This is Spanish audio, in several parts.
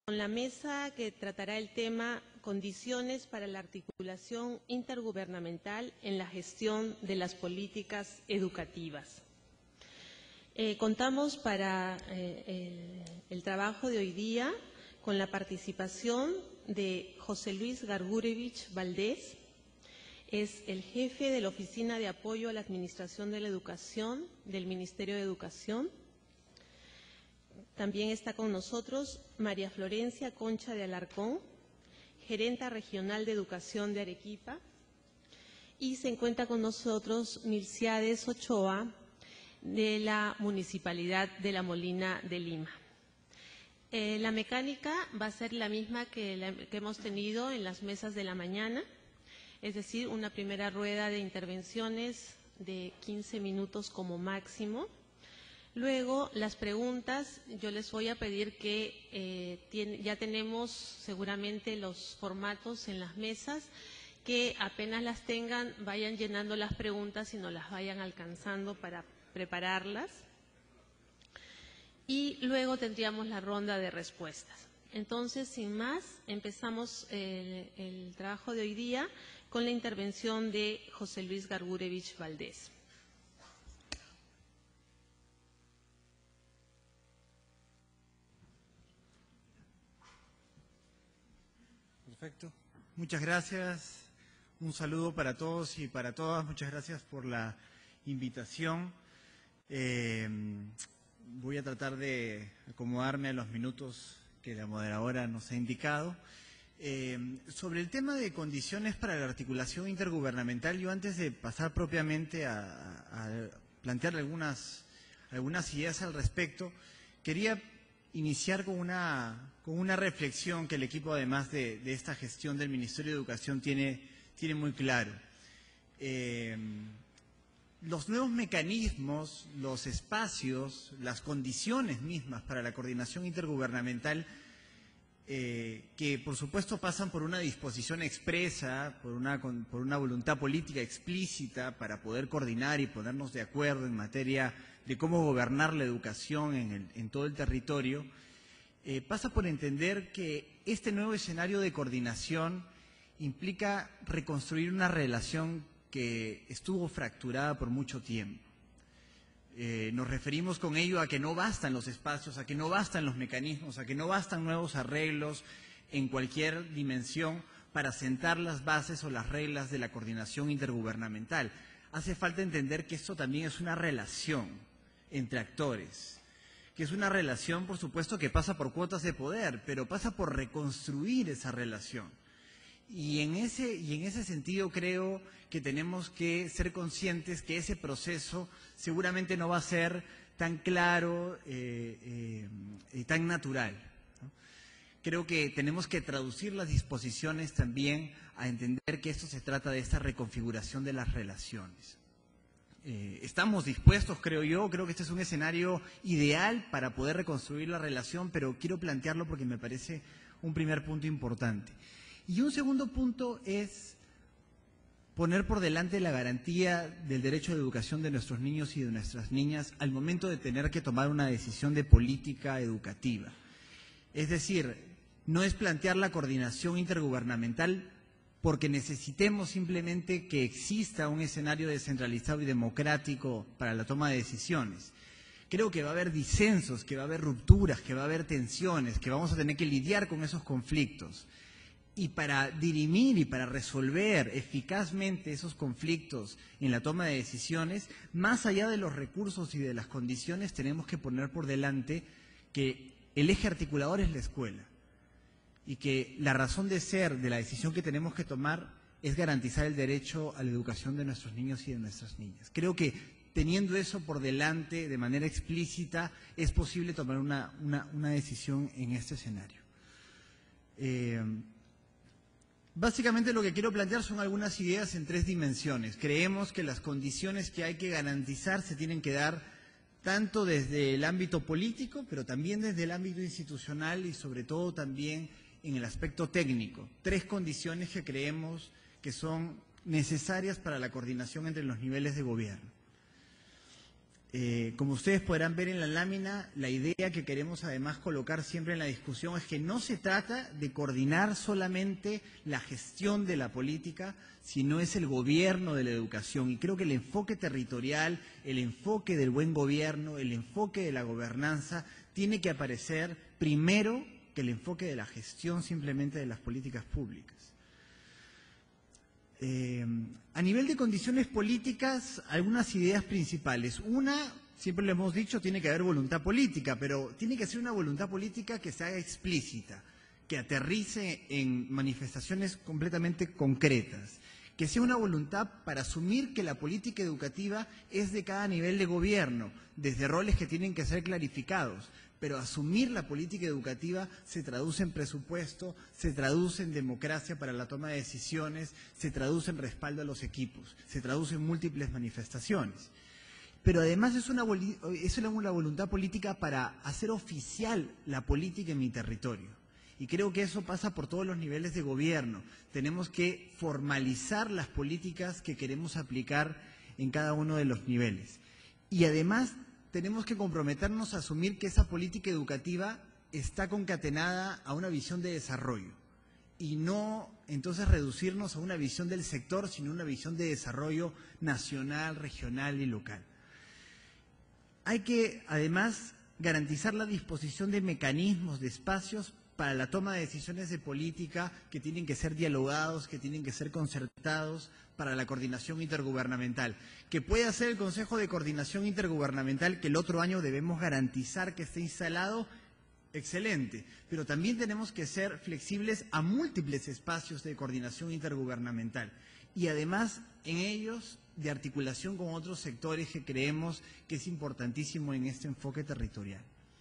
con la mesa que tratará el tema Condiciones para la articulación intergubernamental en la gestión de las políticas educativas. Contamos para el trabajo de hoy día con la participación de José Luis Gargurevich Valdés. Es el jefe de la Oficina de Apoyo a la Administración de la Educación del Ministerio de Educación. También está con nosotros María Florencia Concha de Alarcón, gerenta regional de Educación de Arequipa. Y se encuentra con nosotros Milciades Ochoa, de la Municipalidad de La Molina de Lima. La mecánica va a ser la misma que hemos tenido en las mesas de la mañana, es decir, una primera rueda de intervenciones de 15 minutos como máximo. Luego, las preguntas, yo les voy a pedir que ya tenemos seguramente los formatos en las mesas, que apenas las tengan, vayan llenando las preguntas y nos las vayan alcanzando para prepararlas. Y luego tendríamos la ronda de respuestas. Entonces, sin más, empezamos el trabajo de hoy día con la intervención de José Luis Gargurevich Valdés. Perfecto. Muchas gracias. Un saludo para todos y para todas. Muchas gracias por la invitación. Voy a tratar de acomodarme a los minutos que la moderadora nos ha indicado. Sobre el tema de condiciones para la articulación intergubernamental, yo antes de pasar propiamente a plantear algunas ideas al respecto, quería iniciar con una reflexión que el equipo, además de esta gestión del Ministerio de Educación, tiene muy claro. Los nuevos mecanismos, los espacios, las condiciones mismas para la coordinación intergubernamental, que por supuesto pasan por una disposición expresa, por una voluntad política explícita para poder coordinar y ponernos de acuerdo en materia de cómo gobernar la educación en todo el territorio, pasa por entender que este nuevo escenario de coordinación implica reconstruir una relación que estuvo fracturada por mucho tiempo. Nos referimos con ello a que no bastan los espacios, a que no bastan los mecanismos, a que no bastan nuevos arreglos en cualquier dimensión para sentar las bases o las reglas de la coordinación intergubernamental. Hace falta entender que esto también es una relación entre actores, que es una relación, por supuesto, que pasa por cuotas de poder, pero pasa por reconstruir esa relación. Y en ese sentido creo que tenemos que ser conscientes que ese proceso seguramente no va a ser tan claro y tan natural, ¿no? Creo que tenemos que traducir las disposiciones también a entender que esto se trata de esta reconfiguración de las relaciones. Estamos dispuestos, creo que este es un escenario ideal para poder reconstruir la relación, pero quiero plantearlo porque me parece un primer punto importante. Y un segundo punto es poner por delante la garantía del derecho de educación de nuestros niños y de nuestras niñas al momento de tener que tomar una decisión de política educativa. Es decir, no es plantear la coordinación intergubernamental porque necesitemos simplemente que exista un escenario descentralizado y democrático para la toma de decisiones. Creo que va a haber disensos, que va a haber rupturas, que va a haber tensiones, que vamos a tener que lidiar con esos conflictos. Y para dirimir y para resolver eficazmente esos conflictos en la toma de decisiones, más allá de los recursos y de las condiciones, tenemos que poner por delante que el eje articulador es la escuela y que la razón de ser de la decisión que tenemos que tomar es garantizar el derecho a la educación de nuestros niños y de nuestras niñas. Creo que teniendo eso por delante de manera explícita es posible tomar una decisión en este escenario. Básicamente lo que quiero plantear son algunas ideas en tres dimensiones. Creemos que las condiciones que hay que garantizar se tienen que dar tanto desde el ámbito político, pero también desde el ámbito institucional y sobre todo también en el aspecto técnico. Tres condiciones que creemos que son necesarias para la coordinación entre los niveles de gobierno. Como ustedes podrán ver en la lámina, la idea que queremos además colocar siempre en la discusión es que no se trata de coordinar solamente la gestión de la política, sino es el gobierno de la educación. Y creo que el enfoque territorial, el enfoque del buen gobierno, el enfoque de la gobernanza, tiene que aparecer primero que el enfoque de la gestión simplemente de las políticas públicas. A nivel de condiciones políticas, algunas ideas principales. Una, siempre lo hemos dicho, tiene que haber voluntad política, pero tiene que ser una voluntad política que se haga explícita, que aterrice en manifestaciones completamente concretas, que sea una voluntad para asumir que la política educativa es de cada nivel de gobierno, desde roles que tienen que ser clarificados. Pero asumir la política educativa se traduce en presupuesto, se traduce en democracia para la toma de decisiones, se traduce en respaldo a los equipos, se traduce en múltiples manifestaciones. Pero además es una voluntad política para hacer oficial la política en mi territorio. Y creo que eso pasa por todos los niveles de gobierno. Tenemos que formalizar las políticas que queremos aplicar en cada uno de los niveles. Y además tenemos que comprometernos a asumir que esa política educativa está concatenada a una visión de desarrollo y no entonces reducirnos a una visión del sector, sino una visión de desarrollo nacional, regional y local. Hay que además garantizar la disposición de mecanismos, de espacios para la toma de decisiones de política que tienen que ser dialogados, que tienen que ser concertados para la coordinación intergubernamental, que puede hacer el Consejo de Coordinación Intergubernamental, que el otro año debemos garantizar que esté instalado, excelente, pero también tenemos que ser flexibles a múltiples espacios de coordinación intergubernamental y además en ellos de articulación con otros sectores que creemos que es importantísimo en este enfoque territorial.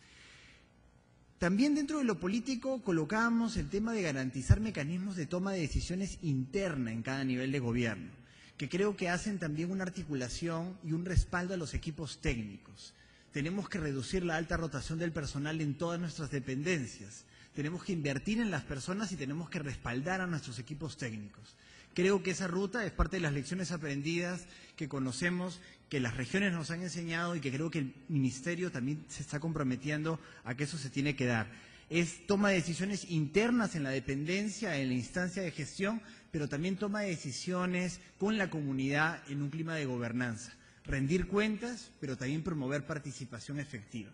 También dentro de lo político colocábamos el tema de garantizar mecanismos de toma de decisiones interna en cada nivel de gobierno, que creo que hacen también una articulación y un respaldo a los equipos técnicos. Tenemos que reducir la alta rotación del personal en todas nuestras dependencias. Tenemos que invertir en las personas y tenemos que respaldar a nuestros equipos técnicos. Creo que esa ruta es parte de las lecciones aprendidas que conocemos, que las regiones nos han enseñado y que creo que el Ministerio también se está comprometiendo a que eso se tiene que dar. Es toma de decisiones internas en la dependencia, en la instancia de gestión, pero también toma de decisiones con la comunidad en un clima de gobernanza. Rendir cuentas, pero también promover participación efectiva.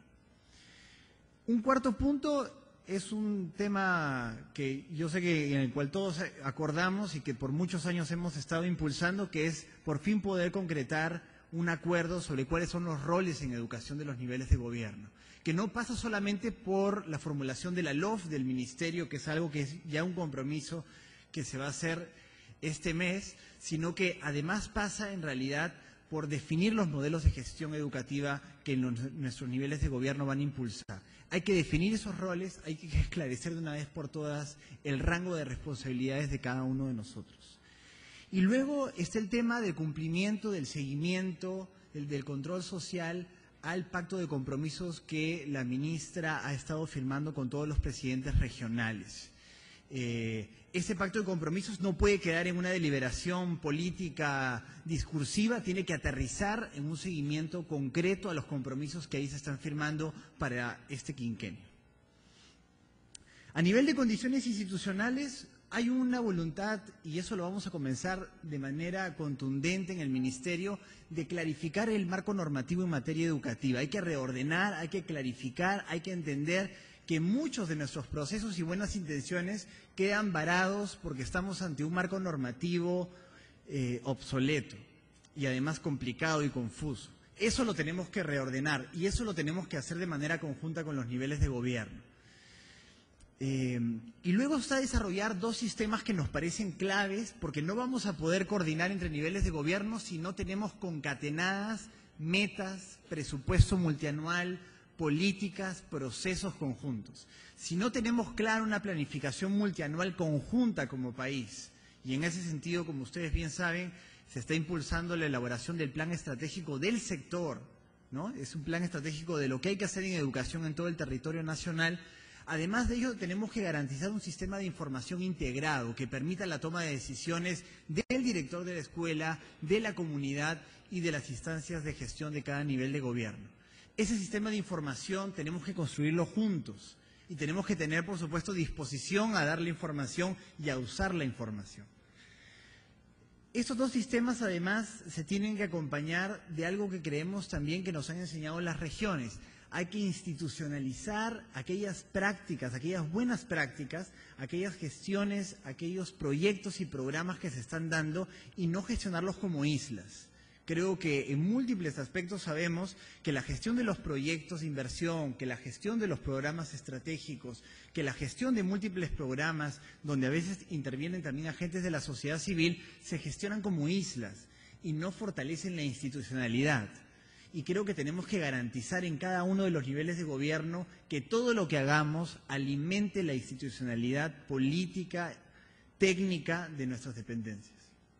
Un cuarto punto es un tema que yo sé que en el cual todos acordamos y que por muchos años hemos estado impulsando, que es por fin poder concretar un acuerdo sobre cuáles son los roles en educación de los niveles de gobierno, que no pasa solamente por la formulación de la LOF del Ministerio, que es algo que es ya un compromiso que se va a hacer este mes, sino que además pasa en realidad por definir los modelos de gestión educativa que nuestros niveles de gobierno van a impulsar. Hay que definir esos roles, hay que esclarecer de una vez por todas el rango de responsabilidades de cada uno de nosotros. Y luego está el tema del cumplimiento, del seguimiento, del control social al pacto de compromisos que la ministra ha estado firmando con todos los presidentes regionales. Ese pacto de compromisos no puede quedar en una deliberación política discursiva, tiene que aterrizar en un seguimiento concreto a los compromisos que ahí se están firmando para este quinquenio. A nivel de condiciones institucionales, hay una voluntad, y eso lo vamos a comenzar de manera contundente en el Ministerio, de clarificar el marco normativo en materia educativa. Hay que reordenar, hay que clarificar, hay que entender que muchos de nuestros procesos y buenas intenciones quedan varados porque estamos ante un marco normativo obsoleto y además complicado y confuso. Eso lo tenemos que reordenar y eso lo tenemos que hacer de manera conjunta con los niveles de gobierno. Y luego está desarrollar dos sistemas que nos parecen claves porque no vamos a poder coordinar entre niveles de gobierno si no tenemos concatenadas metas, presupuesto multianual, políticas, procesos conjuntos. Si no tenemos clara una planificación multianual conjunta como país, y en ese sentido, como ustedes bien saben, se está impulsando la elaboración del plan estratégico del sector, ¿no? Es un plan estratégico de lo que hay que hacer en educación en todo el territorio nacional. Además de ello, tenemos que garantizar un sistema de información integrado que permita la toma de decisiones del director de la escuela, de la comunidad y de las instancias de gestión de cada nivel de gobierno. Ese sistema de información tenemos que construirlo juntos y tenemos que tener, por supuesto, disposición a dar la información y a usar la información. Estos dos sistemas, además, se tienen que acompañar de algo que creemos también que nos han enseñado las regiones. Hay que institucionalizar aquellas prácticas, aquellas buenas prácticas, aquellas gestiones, aquellos proyectos y programas que se están dando y no gestionarlos como islas. Creo que en múltiples aspectos sabemos que la gestión de los proyectos de inversión, que la gestión de los programas estratégicos, que la gestión de múltiples programas, donde a veces intervienen también agentes de la sociedad civil, se gestionan como islas y no fortalecen la institucionalidad. Y creo que tenemos que garantizar en cada uno de los niveles de gobierno que todo lo que hagamos alimente la institucionalidad política, técnica de nuestras dependencias.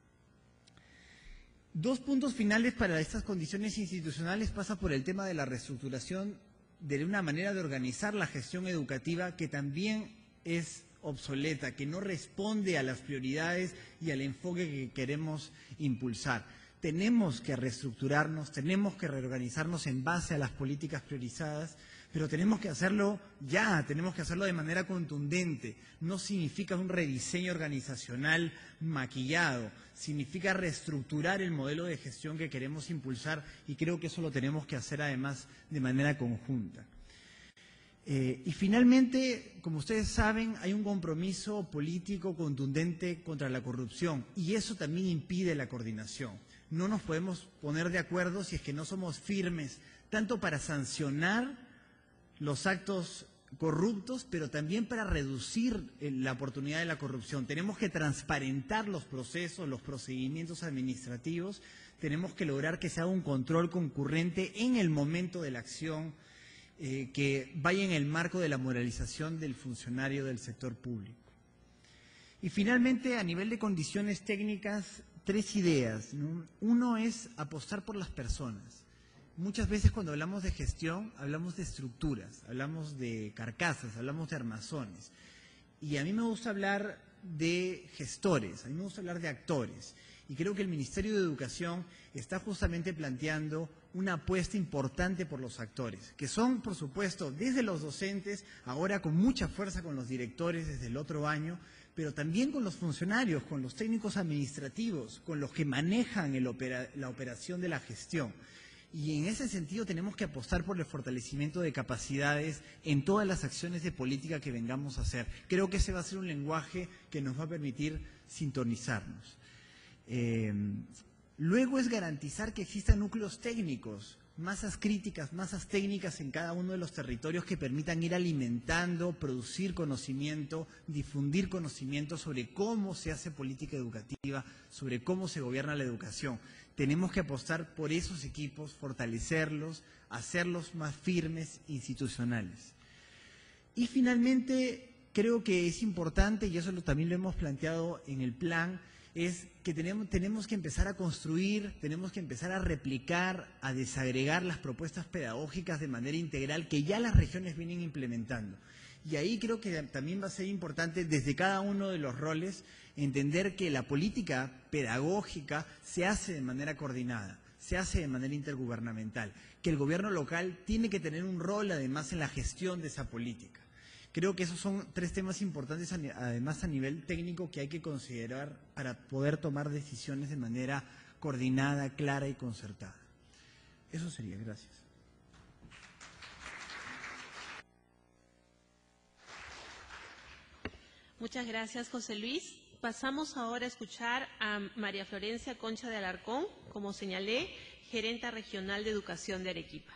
Dos puntos finales para estas condiciones institucionales pasa por el tema de la reestructuración de una manera de organizar la gestión educativa que también es obsoleta, que no responde a las prioridades y al enfoque que queremos impulsar. Tenemos que reestructurarnos, tenemos que reorganizarnos en base a las políticas priorizadas, pero tenemos que hacerlo ya, tenemos que hacerlo de manera contundente. No significa un rediseño organizacional maquillado, significa reestructurar el modelo de gestión que queremos impulsar y creo que eso lo tenemos que hacer además de manera conjunta. Y finalmente, como ustedes saben, hay un compromiso político contundente contra la corrupción y eso también impide la coordinación. No nos podemos poner de acuerdo si es que no somos firmes, tanto para sancionar los actos corruptos, pero también para reducir la oportunidad de la corrupción. Tenemos que transparentar los procesos, los procedimientos administrativos, tenemos que lograr que se haga un control concurrente en el momento de la acción, que vaya en el marco de la moralización del funcionario del sector público. Y finalmente, a nivel de condiciones técnicas, tres ideas, ¿no? Uno es apostar por las personas. Muchas veces cuando hablamos de gestión, hablamos de estructuras, hablamos de carcasas, hablamos de armazones. Y a mí me gusta hablar de gestores, a mí me gusta hablar de actores. Y creo que el Ministerio de Educación está justamente planteando una apuesta importante por los actores, que son, por supuesto, desde los docentes, ahora con mucha fuerza con los directores desde el otro año, pero también con los funcionarios, con los técnicos administrativos, con los que manejan la operación de la gestión. Y en ese sentido tenemos que apostar por el fortalecimiento de capacidades en todas las acciones de política que vengamos a hacer. Creo que ese va a ser un lenguaje que nos va a permitir sintonizarnos. Luego es garantizar que existan núcleos técnicos, masas críticas, masas técnicas en cada uno de los territorios que permitan ir alimentando, producir conocimiento, difundir conocimiento sobre cómo se hace política educativa, sobre cómo se gobierna la educación. Tenemos que apostar por esos equipos, fortalecerlos, hacerlos más firmes, institucionales. Y finalmente, creo que es importante, y eso también lo hemos planteado en el plan, es que tenemos que empezar a construir, tenemos que empezar a replicar, a desagregar las propuestas pedagógicas de manera integral que ya las regiones vienen implementando. Y ahí creo que también va a ser importante desde cada uno de los roles entender que la política pedagógica se hace de manera coordinada, se hace de manera intergubernamental, que el gobierno local tiene que tener un rol además en la gestión de esa política. Creo que esos son tres temas importantes, además a nivel técnico, que hay que considerar para poder tomar decisiones de manera coordinada, clara y concertada. Eso sería. Gracias. Muchas gracias, José Luis. Pasamos ahora a escuchar a María Florencia Concha de Alarcón, como señalé, gerenta regional de educación de Arequipa.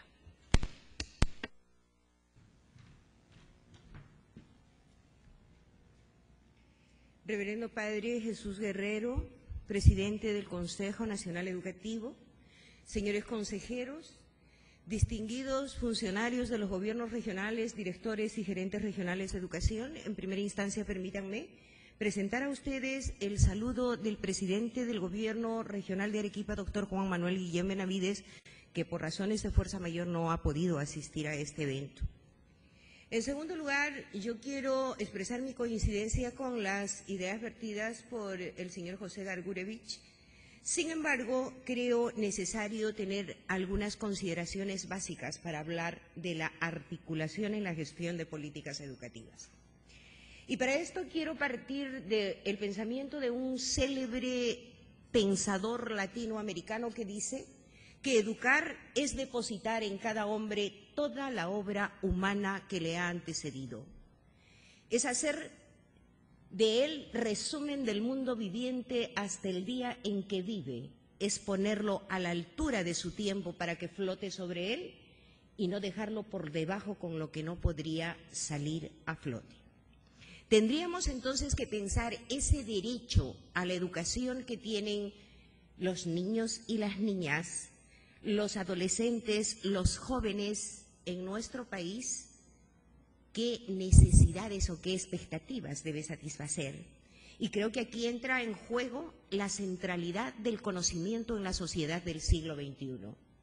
Reverendo Padre Jesús Guerrero, presidente del Consejo Nacional Educativo, señores consejeros, distinguidos funcionarios de los gobiernos regionales, directores y gerentes regionales de educación, en primera instancia permítanme presentar a ustedes el saludo del presidente del Gobierno Regional de Arequipa, doctor Juan Manuel Guillén Benavides, que por razones de fuerza mayor no ha podido asistir a este evento. En segundo lugar, yo quiero expresar mi coincidencia con las ideas vertidas por el señor José Gargurevich. Sin embargo, creo necesario tener algunas consideraciones básicas para hablar de la articulación en la gestión de políticas educativas. Y para esto quiero partir del pensamiento de un célebre pensador latinoamericano que dice que educar es depositar en cada hombre toda la obra humana que le ha antecedido. Es hacer de él resumen del mundo viviente hasta el día en que vive. Es ponerlo a la altura de su tiempo para que flote sobre él y no dejarlo por debajo con lo que no podría salir a flote. Tendríamos entonces que pensar ese derecho a la educación que tienen los niños y las niñas, los adolescentes, los jóvenes en nuestro país, qué necesidades o qué expectativas debe satisfacer. Y creo que aquí entra en juego la centralidad del conocimiento en la sociedad del siglo XXI.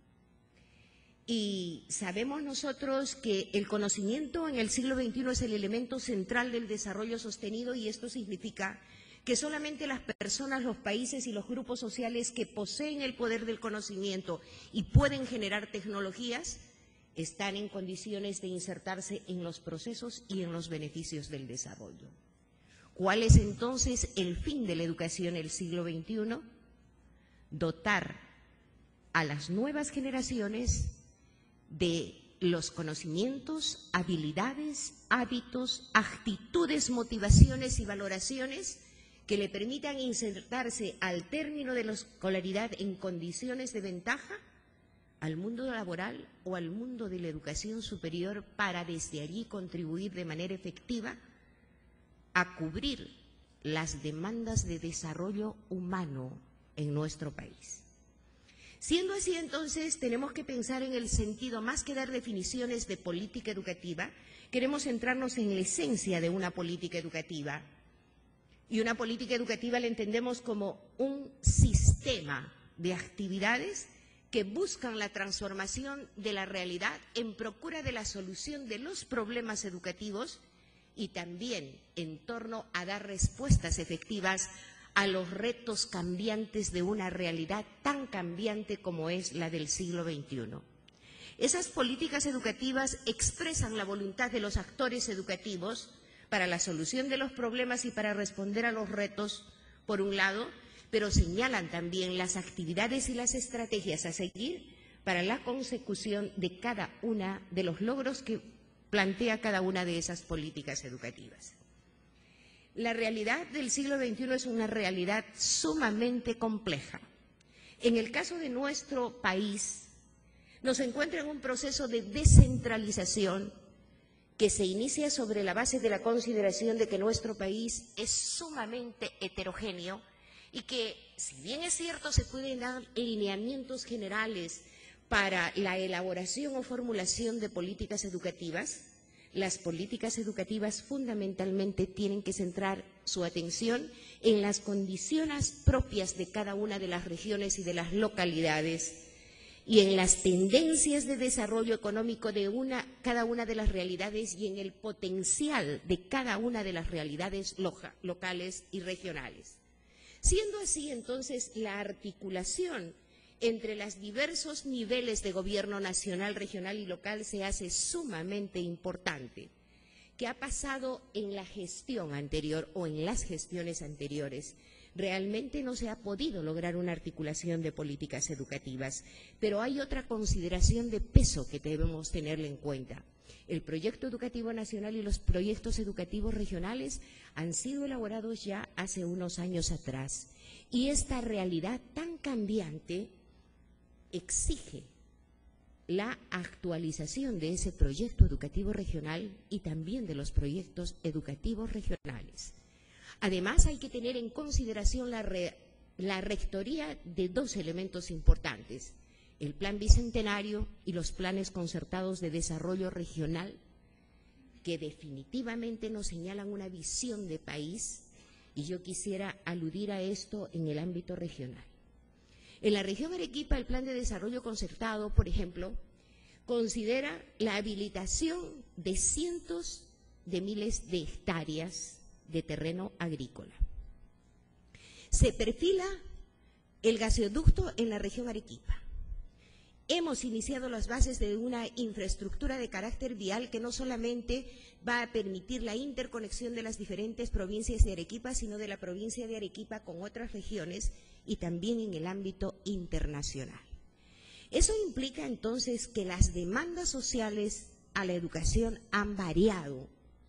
Y sabemos nosotros que el conocimiento en el siglo XXI es el elemento central del desarrollo sostenido, y esto significa que solamente las personas, los países y los grupos sociales que poseen el poder del conocimiento y pueden generar tecnologías están en condiciones de insertarse en los procesos y en los beneficios del desarrollo. ¿Cuál es entonces el fin de la educación en el siglo XXI? Dotar a las nuevas generaciones de los conocimientos, habilidades, hábitos, actitudes, motivaciones y valoraciones que le permitan insertarse al término de la escolaridad en condiciones de ventaja al mundo laboral o al mundo de la educación superior, para desde allí contribuir de manera efectiva a cubrir las demandas de desarrollo humano en nuestro país. Siendo así, entonces, tenemos que pensar en el sentido, más que dar definiciones de política educativa, queremos centrarnos en la esencia de una política educativa. Y una política educativa la entendemos como un sistema de actividades que buscan la transformación de la realidad en procura de la solución de los problemas educativos y también en torno a dar respuestas efectivas a los retos cambiantes de una realidad tan cambiante como es la del siglo XXI. Esas políticas educativas expresan la voluntad de los actores educativos para la solución de los problemas y para responder a los retos, por un lado, pero señalan también las actividades y las estrategias a seguir para la consecución de cada una de los logros que plantea cada una de esas políticas educativas. La realidad del siglo XXI es una realidad sumamente compleja. En el caso de nuestro país, nos encuentra en un proceso de descentralización que se inicia sobre la base de la consideración de que nuestro país es sumamente heterogéneo y que, si bien es cierto, se pueden dar lineamientos generales para la elaboración o formulación de políticas educativas, las políticas educativas fundamentalmente tienen que centrar su atención en las condiciones propias de cada una de las regiones y de las localidades y en las tendencias de desarrollo económico de cada una de las realidades y en el potencial de cada una de las realidades locales y regionales. Siendo así, entonces, la articulación entre los diversos niveles de gobierno nacional, regional y local se hace sumamente importante. ¿Qué ha pasado en la gestión anterior o en las gestiones anteriores? Realmente no se ha podido lograr una articulación de políticas educativas, pero hay otra consideración de peso que debemos tenerle en cuenta. El proyecto educativo nacional y los proyectos educativos regionales han sido elaborados ya hace unos años atrás, y esta realidad tan cambiante exige la actualización de ese proyecto educativo regional y también de los proyectos educativos regionales. Además, hay que tener en consideración la rectoría de dos elementos importantes: el Plan Bicentenario y los planes concertados de desarrollo regional, que definitivamente nos señalan una visión de país, y yo quisiera aludir a esto en el ámbito regional. En la región Arequipa, el Plan de Desarrollo Concertado, por ejemplo, considera la habilitación de cientos de miles de hectáreas de terreno agrícola. Se perfila el gasoducto en la región Arequipa. Hemos iniciado las bases de una infraestructura de carácter vial que no solamente va a permitir la interconexión de las diferentes provincias de Arequipa, sino de la provincia de Arequipa con otras regiones y también en el ámbito internacional. Eso implica entonces que las demandas sociales a la educación han variado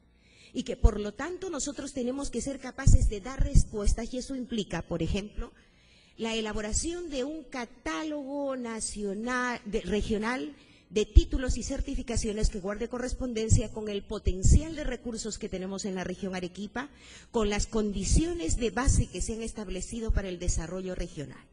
y que por lo tanto nosotros tenemos que ser capaces de dar respuestas, y eso implica, por ejemplo, la elaboración de un catálogo nacional, regional de títulos y certificaciones que guarde correspondencia con el potencial de recursos que tenemos en la región Arequipa, con las condiciones de base que se han establecido para el desarrollo regional.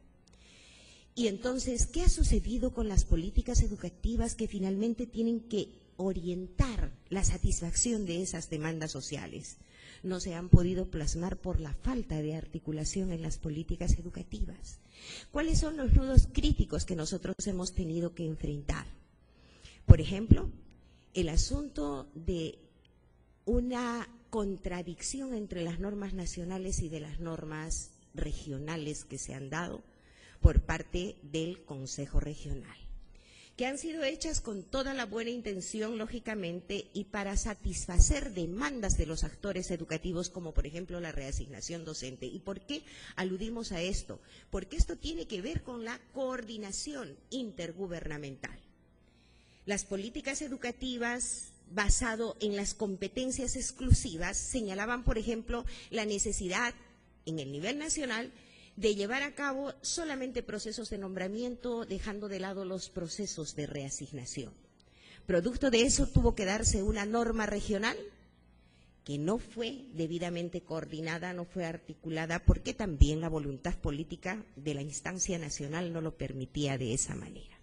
Y entonces, ¿qué ha sucedido con las políticas educativas que finalmente tienen que orientar la satisfacción de esas demandas sociales? No se han podido plasmar por la falta de articulación en las políticas educativas. ¿Cuáles son los nudos críticos que nosotros hemos tenido que enfrentar? Por ejemplo, el asunto de una contradicción entre las normas nacionales y de las normas regionales que se han dado por parte del Consejo Regional, que han sido hechas con toda la buena intención, lógicamente, y para satisfacer demandas de los actores educativos, como por ejemplo la reasignación docente. ¿Y por qué aludimos a esto? Porque esto tiene que ver con la coordinación intergubernamental. Las políticas educativas basado en las competencias exclusivas señalaban, por ejemplo, la necesidad en el nivel nacional de llevar a cabo solamente procesos de nombramiento, dejando de lado los procesos de reasignación. Producto de eso tuvo que darse una norma regional que no fue debidamente coordinada, no fue articulada, porque también la voluntad política de la instancia nacional no lo permitía de esa manera.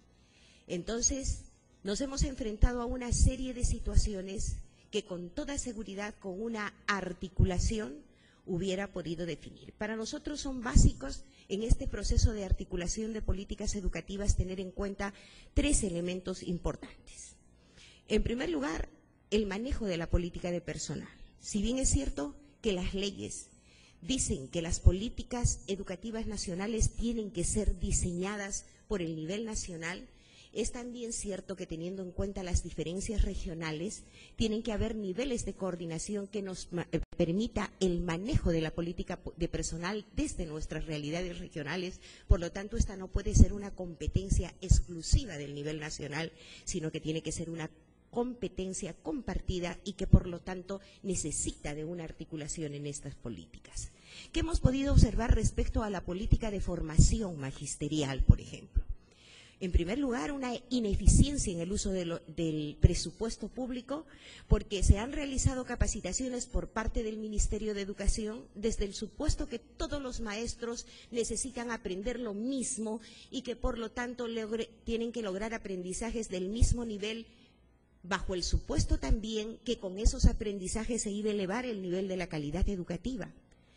Entonces, nos hemos enfrentado a una serie de situaciones que con toda seguridad, con una articulación, hubiera podido definir. Para nosotros son básicos en este proceso de articulación de políticas educativas tener en cuenta tres elementos importantes. En primer lugar, el manejo de la política de personal. Si bien es cierto que las leyes dicen que las políticas educativas nacionales tienen que ser diseñadas por el nivel nacional, es también cierto que teniendo en cuenta las diferencias regionales, tienen que haber niveles de coordinación que nos permita el manejo de la política de personal desde nuestras realidades regionales. Por lo tanto, esta no puede ser una competencia exclusiva del nivel nacional, sino que tiene que ser una competencia compartida y que por lo tanto necesita de una articulación en estas políticas. ¿Qué hemos podido observar respecto a la política de formación magisterial, por ejemplo? En primer lugar, una ineficiencia en el uso del presupuesto público, porque se han realizado capacitaciones por parte del Ministerio de Educación desde el supuesto que todos los maestros necesitan aprender lo mismo y que por lo tanto tienen que lograr aprendizajes del mismo nivel, bajo el supuesto también que con esos aprendizajes se iba a elevar el nivel de la calidad educativa,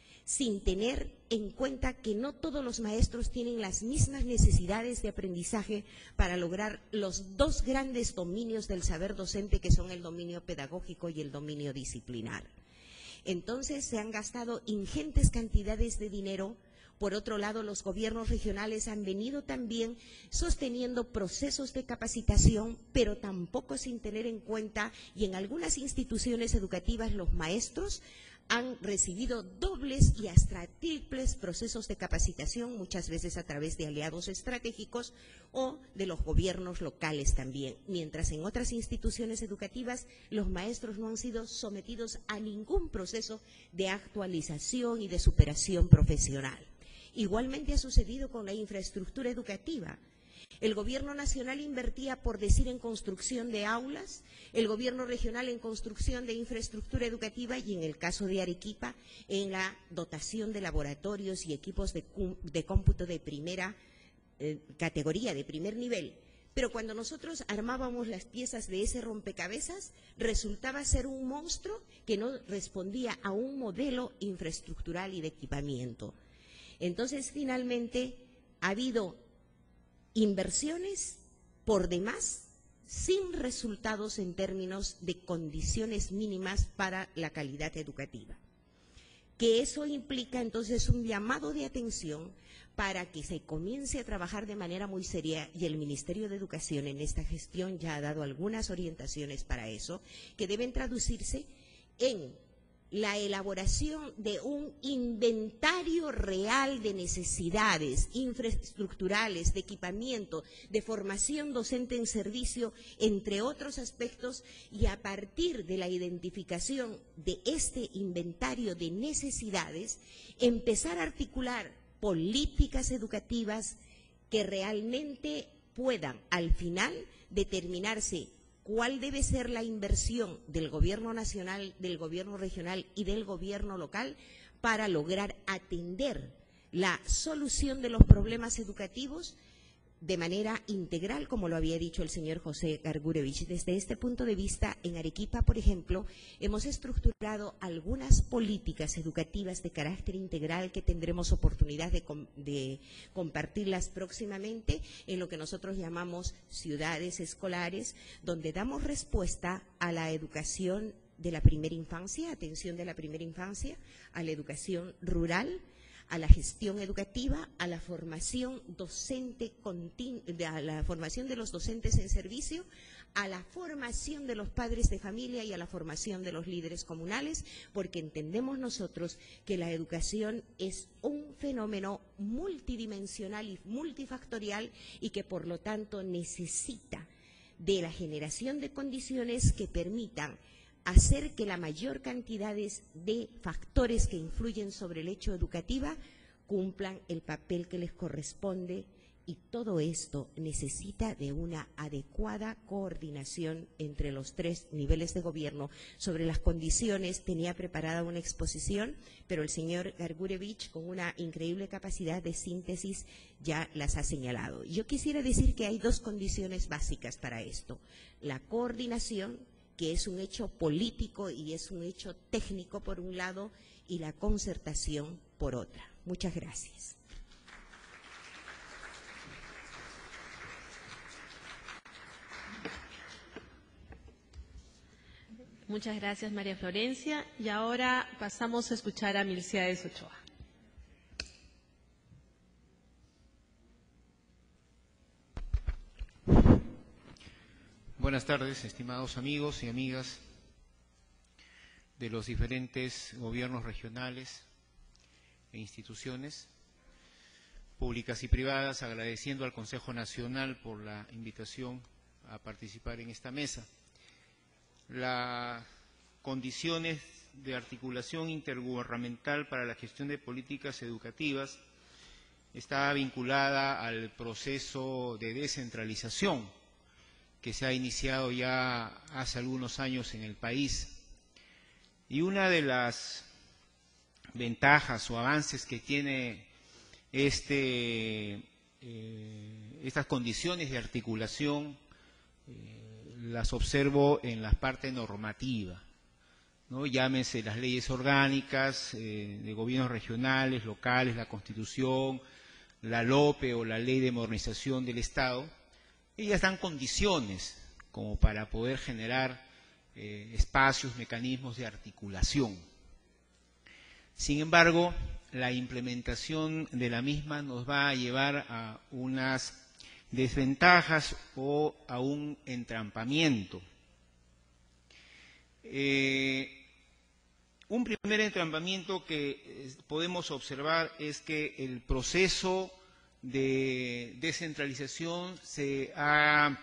sin tener en cuenta que no todos los maestros tienen las mismas necesidades de aprendizaje para lograr los dos grandes dominios del saber docente, que son el dominio pedagógico y el dominio disciplinar. Entonces se han gastado ingentes cantidades de dinero. Por otro lado, los gobiernos regionales han venido también sosteniendo procesos de capacitación, pero tampoco sin tener en cuenta, y en algunas instituciones educativas los maestros han recibido dobles y hasta triples procesos de capacitación, muchas veces a través de aliados estratégicos o de los gobiernos locales también, mientras en otras instituciones educativas los maestros no han sido sometidos a ningún proceso de actualización y de superación profesional. Igualmente ha sucedido con la infraestructura educativa. El gobierno nacional invertía, por decir, en construcción de aulas, el gobierno regional en construcción de infraestructura educativa y, en el caso de Arequipa, en la dotación de laboratorios y equipos de cómputo de primera categoría, de primer nivel. Pero cuando nosotros armábamos las piezas de ese rompecabezas, resultaba ser un monstruo que no respondía a un modelo infraestructural y de equipamiento. Entonces, finalmente, ha habido inversiones por demás, sin resultados en términos de condiciones mínimas para la calidad educativa. Que eso implica entonces un llamado de atención para que se comience a trabajar de manera muy seria, y el Ministerio de Educación en esta gestión ya ha dado algunas orientaciones para eso, que deben traducirse en la elaboración de un inventario real de necesidades infraestructurales, de equipamiento, de formación docente en servicio, entre otros aspectos, y a partir de la identificación de este inventario de necesidades, empezar a articular políticas educativas que realmente puedan, al final, determinarse cuál debe ser la inversión del gobierno nacional, del gobierno regional y del gobierno local para lograr atender la solución de los problemas educativos de manera integral, como lo había dicho el señor José Gargurevich. Desde este punto de vista, en Arequipa, por ejemplo, hemos estructurado algunas políticas educativas de carácter integral que tendremos oportunidad de compartirlas próximamente en lo que nosotros llamamos ciudades escolares, donde damos respuesta a la educación de la primera infancia, atención de la primera infancia, a la educación rural, a la gestión educativa, a la formación docente, a la formación de los docentes en servicio, a la formación de los padres de familia y a la formación de los líderes comunales, porque entendemos nosotros que la educación es un fenómeno multidimensional y multifactorial y que por lo tanto necesita de la generación de condiciones que permitan hacer que la mayor cantidad de factores que influyen sobre el hecho educativo cumplan el papel que les corresponde, y todo esto necesita de una adecuada coordinación entre los tres niveles de gobierno. Sobre las condiciones tenía preparada una exposición, pero el señor Gargurevich, con una increíble capacidad de síntesis, ya las ha señalado. Yo quisiera decir que hay dos condiciones básicas para esto: la coordinación, que es un hecho político y es un hecho técnico por un lado, y la concertación por otra. Muchas gracias. Muchas gracias, María Florencia. Y ahora pasamos a escuchar a Milciades Ochoa. Buenas tardes, estimados amigos y amigas de los diferentes gobiernos regionales e instituciones públicas y privadas, agradeciendo al Consejo Nacional por la invitación a participar en esta mesa. Las condiciones de articulación intergubernamental para la gestión de políticas educativas está vinculada al proceso de descentralización que se ha iniciado ya hace algunos años en el país. Y una de las ventajas o avances que tiene estas condiciones de articulación las observo en la parte normativa, ¿no? Llámense las leyes orgánicas de gobiernos regionales, locales, la Constitución, la LOPE o la Ley de Modernización del Estado. Ellas dan condiciones como para poder generar espacios, mecanismos de articulación. Sin embargo, la implementación de la misma nos va a llevar a unas desventajas o a un entrampamiento. Un primer entrampamiento que podemos observar es que el proceso de descentralización se ha,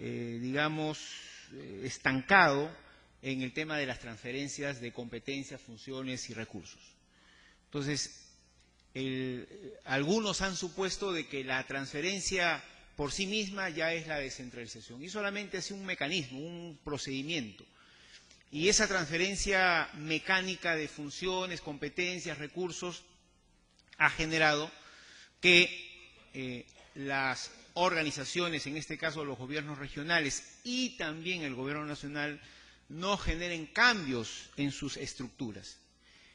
estancado en el tema de las transferencias de competencias, funciones y recursos. Entonces, algunos han supuesto de que la transferencia por sí misma ya es la descentralización, y solamente es un mecanismo, un procedimiento. Y esa transferencia mecánica de funciones, competencias, recursos, ha generado que las organizaciones, en este caso los gobiernos regionales y también el gobierno nacional, no generen cambios en sus estructuras.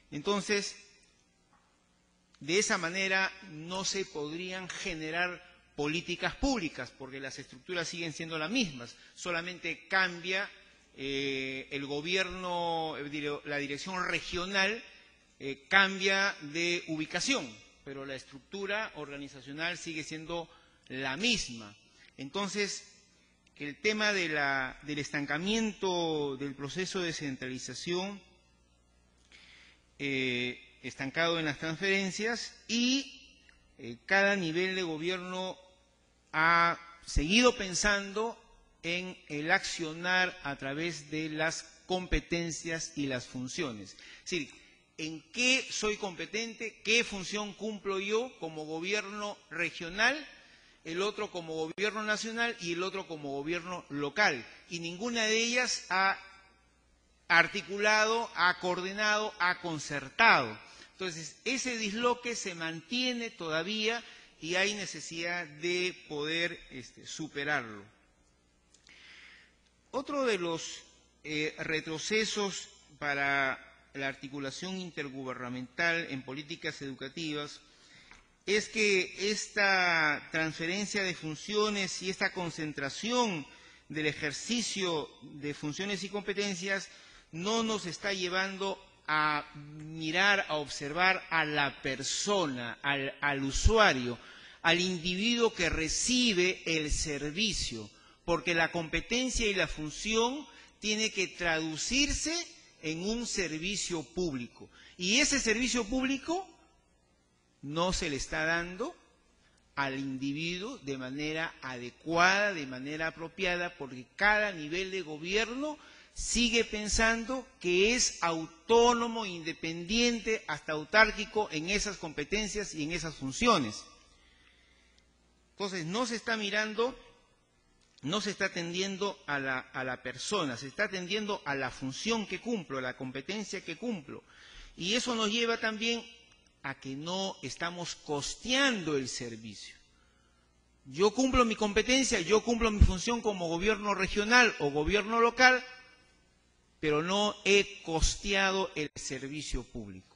Entonces, de esa manera no se podrían generar políticas públicas, porque las estructuras siguen siendo las mismas, solamente cambia el gobierno, la dirección regional cambia de ubicación, pero la estructura organizacional sigue siendo la misma. Entonces, el tema del estancamiento del proceso de descentralización, estancado en las transferencias, y cada nivel de gobierno ha seguido pensando en el accionar a través de las competencias y las funciones. Es decir, ¿en qué soy competente? ¿Qué función cumplo yo como gobierno regional? El otro como gobierno nacional y el otro como gobierno local. Y ninguna de ellas ha articulado, ha coordinado, ha concertado. Entonces, ese disloque se mantiene todavía y hay necesidad de poder superarlo. Otro de los retrocesos para la articulación intergubernamental en políticas educativas es que esta transferencia de funciones y esta concentración del ejercicio de funciones y competencias no nos está llevando a mirar, a observar a la persona, al usuario, al individuo que recibe el servicio, porque la competencia y la función tiene que traducirse en un servicio público. Y ese servicio público no se le está dando al individuo de manera adecuada, de manera apropiada, porque cada nivel de gobierno sigue pensando que es autónomo, independiente, hasta autárquico en esas competencias y en esas funciones. Entonces, no se está mirando, no se está atendiendo a la persona, se está atendiendo a la función que cumplo, a la competencia que cumplo. Y eso nos lleva también a que no estamos costeando el servicio. Yo cumplo mi competencia, yo cumplo mi función como gobierno regional o gobierno local, pero no he costeado el servicio público.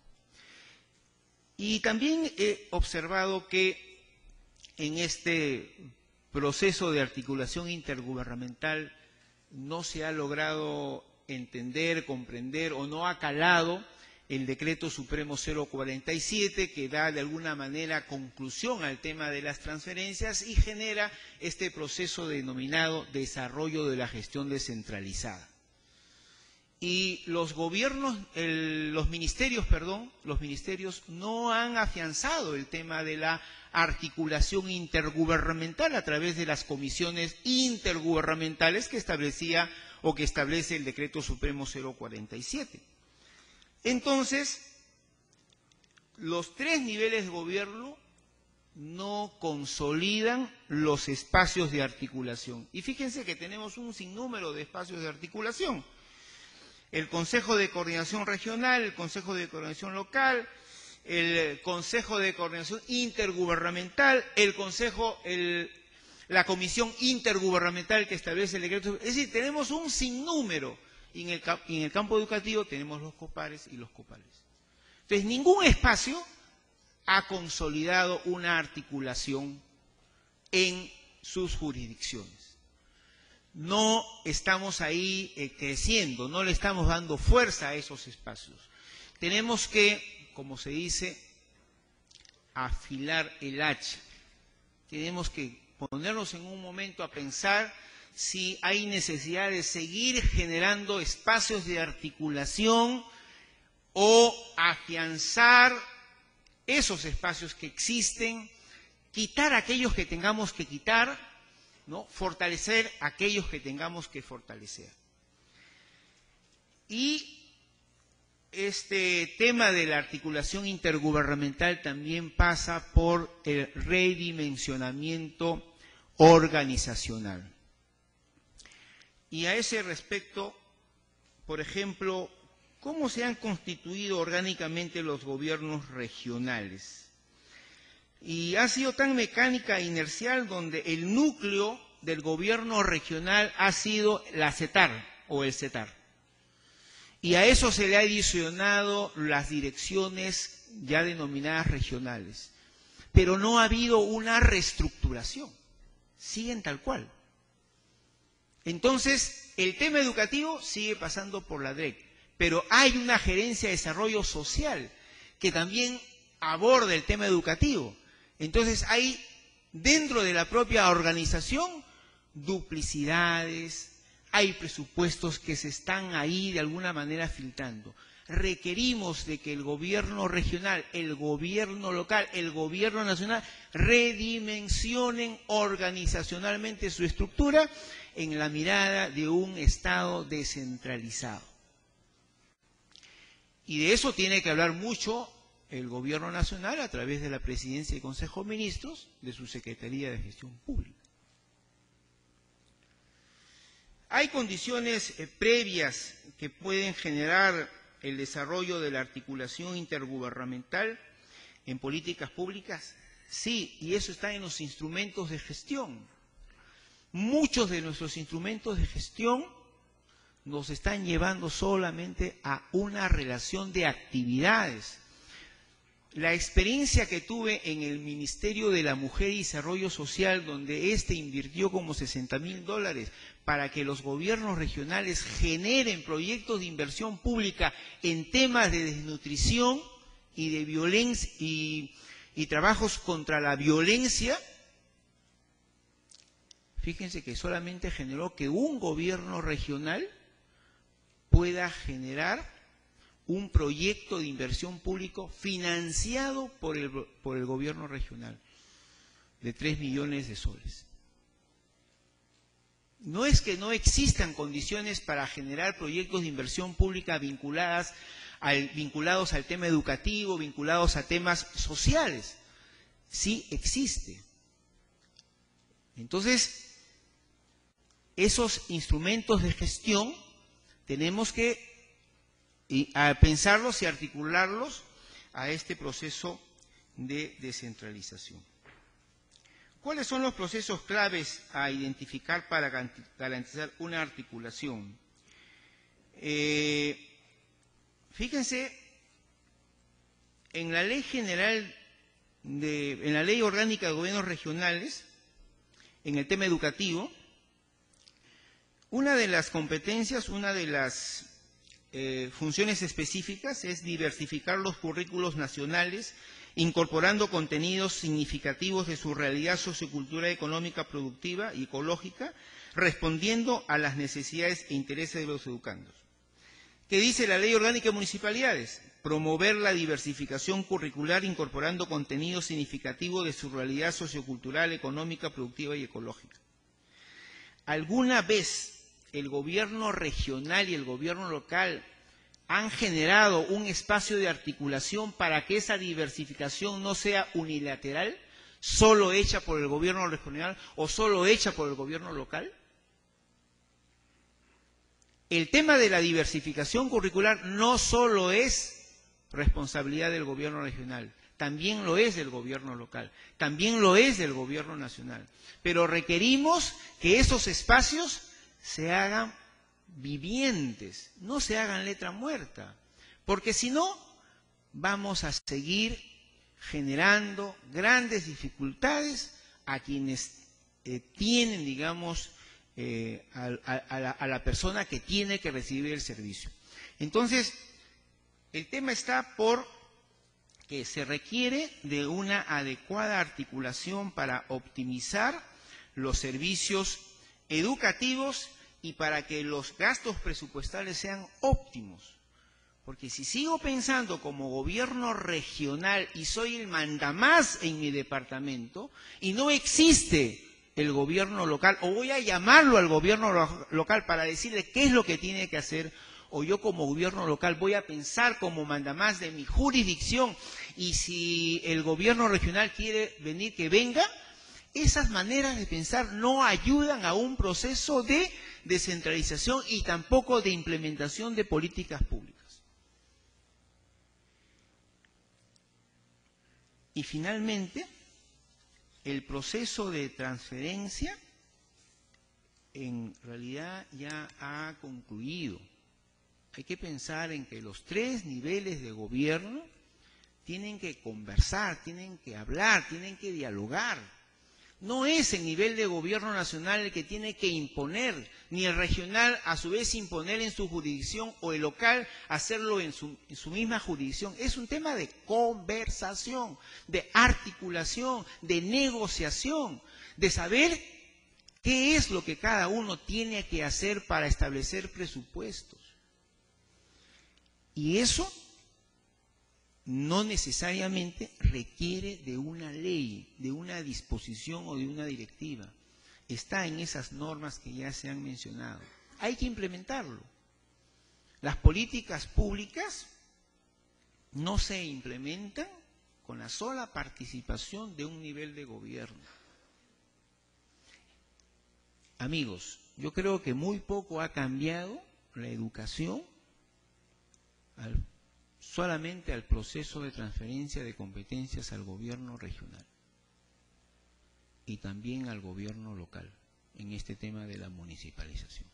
Y también he observado que en este proceso de articulación intergubernamental no se ha logrado entender, comprender o no ha calado el Decreto Supremo 047, que da de alguna manera conclusión al tema de las transferencias y genera este proceso denominado desarrollo de la gestión descentralizada. Y los ministerios no han afianzado el tema de la articulación intergubernamental a través de las comisiones intergubernamentales que establecía o que establece el Decreto Supremo 047. Entonces, los tres niveles de gobierno no consolidan los espacios de articulación. Y fíjense que tenemos un sinnúmero de espacios de articulación. El Consejo de Coordinación Regional, el Consejo de Coordinación Local, el Consejo de Coordinación Intergubernamental, la Comisión Intergubernamental que establece el decreto. Es decir, tenemos un sinnúmero. Y en el campo educativo tenemos los COPARES y los COPALES. Entonces, ningún espacio ha consolidado una articulación en sus jurisdicciones. No estamos ahí creciendo, no le estamos dando fuerza a esos espacios. Tenemos que, como se dice, afilar el hacha. Tenemos que ponernos en un momento a pensar si hay necesidad de seguir generando espacios de articulación o afianzar esos espacios que existen, quitar aquellos que tengamos que quitar, ¿no? Fortalecer aquellos que tengamos que fortalecer. Y este tema de la articulación intergubernamental también pasa por el redimensionamiento organizacional. Y a ese respecto, por ejemplo, ¿cómo se han constituido orgánicamente los gobiernos regionales? Y ha sido tan mecánica e inercial donde el núcleo del gobierno regional ha sido la CETAR o el CETAR. Y a eso se le ha adicionado las direcciones ya denominadas regionales. pero no ha habido una reestructuración. Siguen tal cual. Entonces, el tema educativo sigue pasando por la DREC, pero hay una gerencia de desarrollo social que también aborda el tema educativo. Entonces, hay dentro de la propia organización duplicidades, hay presupuestos que se están ahí de alguna manera filtrando. Requerimos de que el gobierno regional, el gobierno local, el gobierno nacional redimensionen organizacionalmente su estructura en la mirada de un Estado descentralizado. Y de eso tiene que hablar mucho el gobierno nacional a través de la Presidencia y Consejo de Ministros, de su Secretaría de Gestión Pública. Hay condiciones previas que pueden generar el desarrollo de la articulación intergubernamental en políticas públicas. Sí, y eso está en los instrumentos de gestión. Muchos de nuestros instrumentos de gestión nos están llevando solamente a una relación de actividades. La experiencia que tuve en el Ministerio de la Mujer y Desarrollo Social, donde invirtió como $60.000 para que los gobiernos regionales generen proyectos de inversión pública en temas de desnutrición y de violencia y trabajos contra la violencia, fíjense que solamente generó que un gobierno regional pueda generar un proyecto de inversión público financiado por el gobierno regional de 3 millones de soles. No es que no existan condiciones para generar proyectos de inversión pública vinculados al tema educativo, vinculados a temas sociales. Sí existe. Entonces, esos instrumentos de gestión tenemos que pensarlos y articularlos a este proceso de descentralización. ¿Cuáles son los procesos claves a identificar para garantizar una articulación? Fíjense, en la Ley General, en la Ley Orgánica de Gobiernos Regionales, en el tema educativo, una de las competencias, una de las funciones específicas es diversificar los currículos nacionales, incorporando contenidos significativos de su realidad sociocultural, económica, productiva y ecológica, respondiendo a las necesidades e intereses de los educandos. ¿Qué dice la Ley Orgánica de Municipalidades? Promover la diversificación curricular incorporando contenido significativo de su realidad sociocultural, económica, productiva y ecológica. ¿Alguna vez el gobierno regional y el gobierno local han generado un espacio de articulación para que esa diversificación no sea unilateral, solo hecha por el gobierno regional o solo hecha por el gobierno local? El tema de la diversificación curricular no solo es responsabilidad del gobierno regional, también lo es del gobierno local, también lo es del gobierno nacional. Pero requerimos que esos espacios se hagan vivientes, no se hagan letra muerta, porque si no, vamos a seguir generando grandes dificultades a quienes tienen, digamos, a la persona que tiene que recibir el servicio. Entonces, el tema está por que se requiere de una adecuada articulación para optimizar los servicios educativos y para que los gastos presupuestales sean óptimos. Porque si sigo pensando como gobierno regional y soy el mandamás en mi departamento y no existe el gobierno local, o voy a llamarlo al gobierno local para decirle qué es lo que tiene que hacer, o yo como gobierno local voy a pensar como mandamás de mi jurisdicción, y si el gobierno regional quiere venir, que venga, esas maneras de pensar no ayudan a un proceso de descentralización y tampoco de implementación de políticas públicas. Y finalmente, el proceso de transferencia en realidad ya ha concluido. Hay que pensar en que los 3 niveles de gobierno tienen que conversar, tienen que hablar, tienen que dialogar. No es el nivel de gobierno nacional el que tiene que imponer, ni el regional a su vez imponer en su jurisdicción o el local hacerlo en su misma jurisdicción. Es un tema de conversación, de articulación, de negociación, de saber qué es lo que cada uno tiene que hacer para establecer presupuestos. Y eso no necesariamente requiere de una ley, de una disposición o de una directiva. Está en esas normas que ya se han mencionado. Hay que implementarlo. Las políticas públicas no se implementan con la sola participación de un nivel de gobierno. Amigos, yo creo que muy poco ha cambiado la educación solamente al proceso de transferencia de competencias al gobierno regional y también al gobierno local en este tema de la municipalización.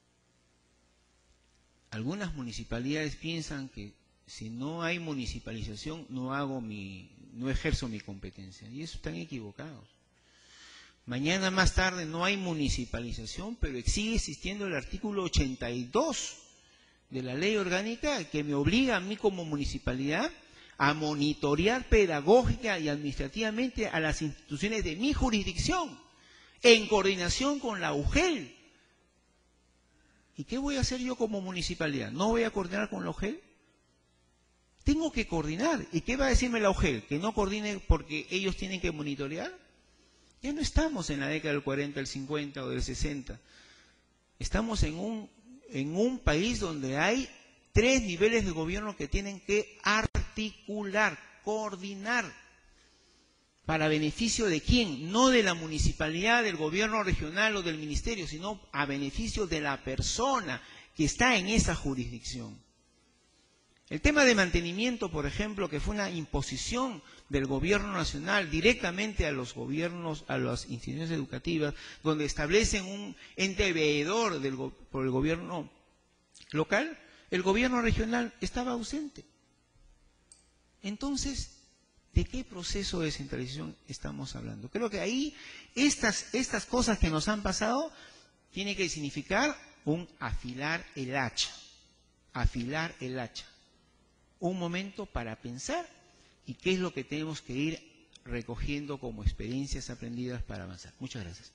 Algunas municipalidades piensan que si no hay municipalización no ejerzo mi competencia, y eso están equivocados. Mañana más tarde no hay municipalización, pero sigue existiendo el artículo 82 de la ley orgánica que me obliga a mí como municipalidad a monitorear pedagógica y administrativamente a las instituciones de mi jurisdicción en coordinación con la UGEL. ¿Y qué voy a hacer yo como municipalidad? ¿No voy a coordinar con la UGEL? Tengo que coordinar. ¿Y qué va a decirme la UGEL? ¿Que no coordine porque ellos tienen que monitorear? Ya no estamos en la década del 40, del 50 o del 60. Estamos en un país donde hay 3 niveles de gobierno que tienen que articular, coordinar. ¿Para beneficio de quién? No de la municipalidad, del gobierno regional o del ministerio, sino a beneficio de la persona que está en esa jurisdicción. El tema de mantenimiento, por ejemplo, que fue una imposición del gobierno nacional directamente a los gobiernos, a las instituciones educativas, donde establecen un ente veedor por el gobierno local, el gobierno regional estaba ausente. Entonces, ¿de qué proceso de descentralización estamos hablando? Creo que ahí estas cosas que nos han pasado tienen que significar un afilar el hacha. Afilar el hacha. Un momento para pensar y qué es lo que tenemos que ir recogiendo como experiencias aprendidas para avanzar. Muchas gracias.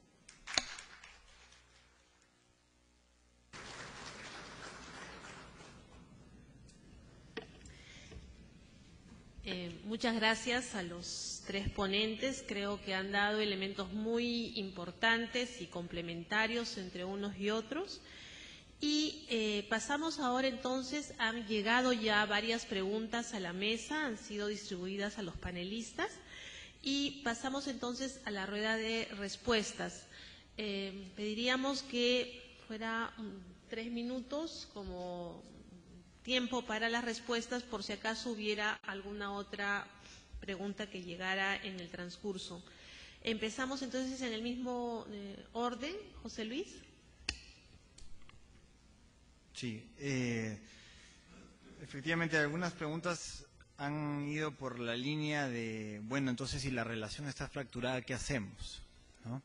Muchas gracias a los 3 ponentes. Creo que han dado elementos muy importantes y complementarios entre unos y otros. Y pasamos ahora entonces, han llegado ya varias preguntas a la mesa, han sido distribuidas a los panelistas y pasamos entonces a la rueda de respuestas. Pediríamos que fuera 3 minutos como tiempo para las respuestas por si acaso hubiera alguna otra pregunta que llegara en el transcurso. Empezamos entonces en el mismo orden, José Luis. Sí, efectivamente algunas preguntas han ido por la línea de, bueno, entonces si la relación está fracturada, ¿qué hacemos? ¿No?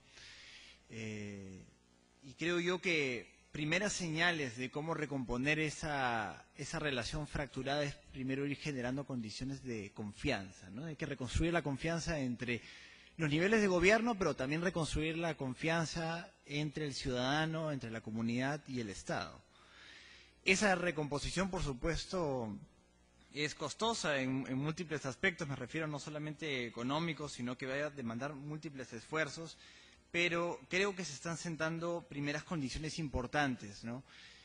Y creo yo que primeras señales de cómo recomponer esa relación fracturada es primero ir generando condiciones de confianza, ¿no? Hay que reconstruir la confianza entre los niveles de gobierno, pero también reconstruir la confianza entre el ciudadano, entre la comunidad y el Estado. Esa recomposición, por supuesto, es costosa en múltiples aspectos, me refiero no solamente económicos, sino que va a demandar múltiples esfuerzos, pero creo que se están sentando primeras condiciones importantes, ¿no?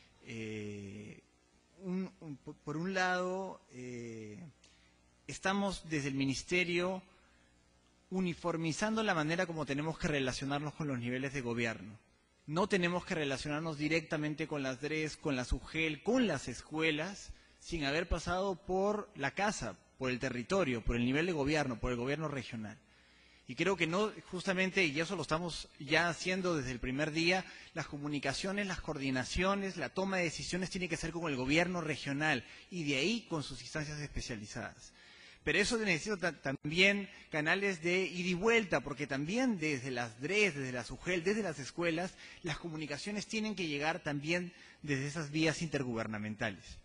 Por un lado, estamos desde el Ministerio uniformizando la manera como tenemos que relacionarnos con los niveles de gobierno. No tenemos que relacionarnos directamente con las DRES, con las UGEL, con las escuelas, sin haber pasado por la casa, por el territorio, por el nivel de gobierno, por el gobierno regional. Y creo que no, justamente, y eso lo estamos ya haciendo desde el primer día, las comunicaciones, las coordinaciones, la toma de decisiones tiene que ser con el gobierno regional y de ahí con sus instancias especializadas. Pero eso necesita también canales de ida y vuelta, porque también desde las DRES, desde las UGEL, desde las escuelas, las comunicaciones tienen que llegar también desde esas vías intergubernamentales.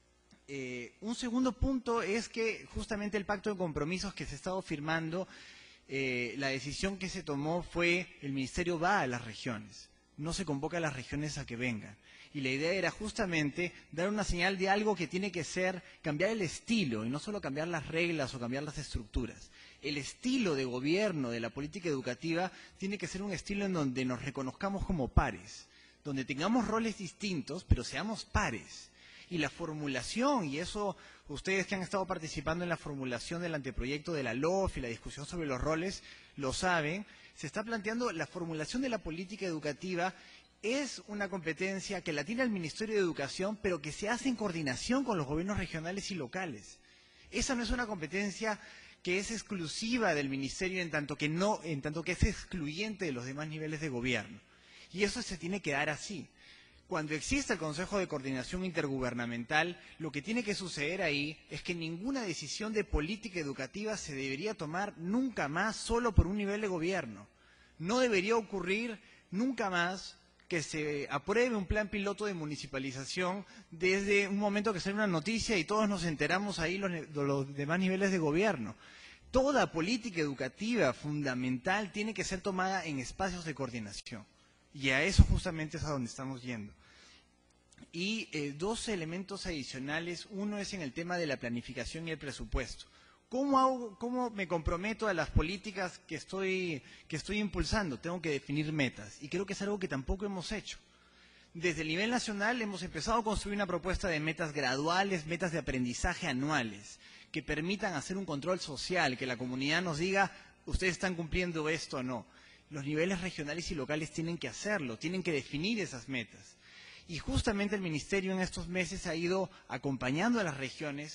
Un segundo punto es que justamente el pacto de compromisos que se ha estado firmando, la decisión que se tomó fue el Ministerio va a las regiones, no se convoca a las regiones a que vengan. Y la idea era justamente dar una señal de algo que tiene que ser cambiar el estilo y no solo cambiar las reglas o cambiar las estructuras. El estilo de gobierno de la política educativa tiene que ser un estilo en donde nos reconozcamos como pares, donde tengamos roles distintos, pero seamos pares. Y la formulación, y eso ustedes que han estado participando en la formulación del anteproyecto de la LOF y la discusión sobre los roles, lo saben, se está planteando la formulación de la política educativa es una competencia que la tiene el Ministerio de Educación, pero que se hace en coordinación con los gobiernos regionales y locales. Esa no es una competencia que es exclusiva del Ministerio en tanto que es excluyente de los demás niveles de gobierno. Y eso se tiene que dar así. Cuando existe el Consejo de Coordinación Intergubernamental, lo que tiene que suceder ahí es que ninguna decisión de política educativa se debería tomar nunca más solo por un nivel de gobierno. No debería ocurrir nunca más que se apruebe un plan piloto de municipalización desde un momento que sale una noticia y todos nos enteramos ahí los demás niveles de gobierno. Toda política educativa fundamental tiene que ser tomada en espacios de coordinación. Y a eso justamente es a donde estamos yendo. Y dos elementos adicionales. Uno es en el tema de la planificación y el presupuesto. ¿Cómo me comprometo a las políticas que estoy impulsando? Tengo que definir metas. Y creo que es algo que tampoco hemos hecho. Desde el nivel nacional hemos empezado a construir una propuesta de metas graduales, metas de aprendizaje anuales, que permitan hacer un control social, que la comunidad nos diga, ustedes están cumpliendo esto o no. Los niveles regionales y locales tienen que hacerlo, tienen que definir esas metas. Y justamente el Ministerio en estos meses ha ido acompañando a las regiones,